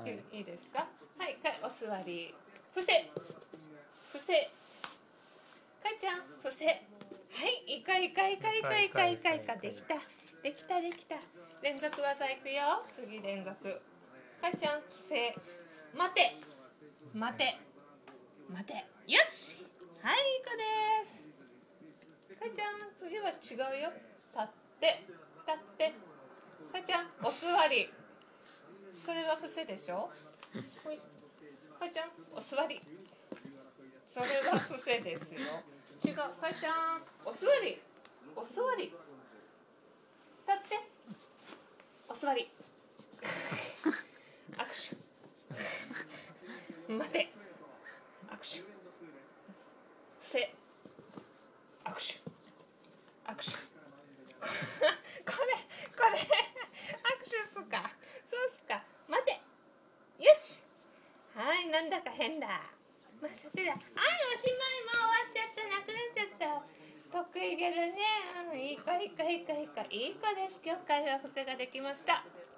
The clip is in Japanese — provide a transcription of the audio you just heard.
いいですか。はい、お座り。伏せ。伏せ。かいちゃん、伏せ。はい、いかいかいかいかいかいかいか、できた。できたできた。連続技いくよ。次連続。かいちゃん、伏せ。待て。待て。待て。よし。はい、いい子です。かいちゃん、次は違うよ。立って。立って。かいちゃん、お座り。それは伏せでしょ。ほい。かいちゃん、お座り。それは伏せですよ。違う。かいちゃん、お座り。お座り。立って。お座り。握手。待て。握手。伏せ。握手。握手。これ握手すか。そうすか。待て。よし。はい、なんだか変だ。まあ、それだ。はい、おしまい。もう終わっちゃった。なくなっちゃった。得意げだね。いい子いい子いい子いい子。いい子です。今日会話伏せができました。